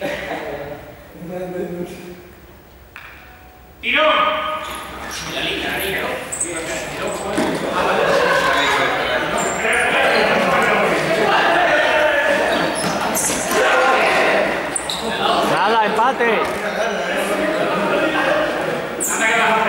¡Tirón! La línea, ¿no? Nada, empate. Anda que